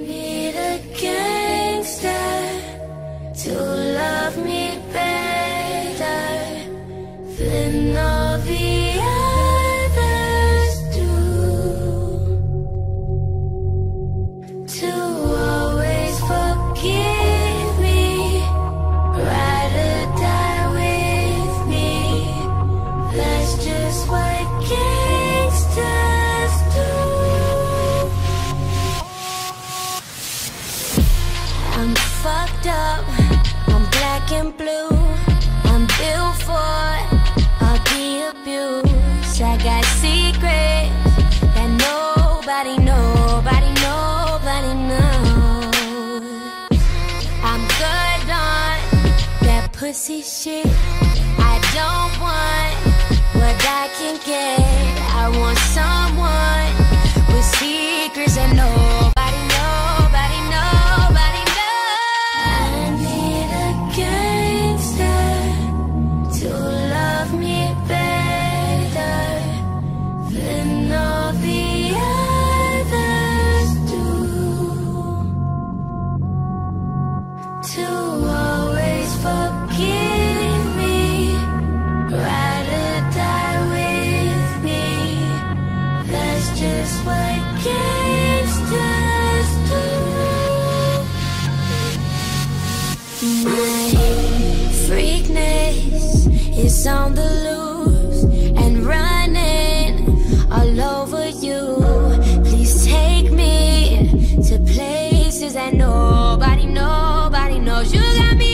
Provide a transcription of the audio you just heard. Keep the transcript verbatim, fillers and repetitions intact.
need a gangster to love me better than all the others do, to always forgive me, ride or die with me. That's just what gangsters do. I'm fucked up, I'm black and blue, I'm built for all the abuse. I got secrets that nobody, nobody, nobody knows. I'm good on that pussy shit. I don't want what I can get. I want someone with secrets that nobody, nobody, nobody knows. I need a gangster to love me better than all the others do, to always forgive me, ride or die with me. That's just what gangsters do. My freakness is on the loose and running all over you. Please take me to places that nobody, nobody knows. You got me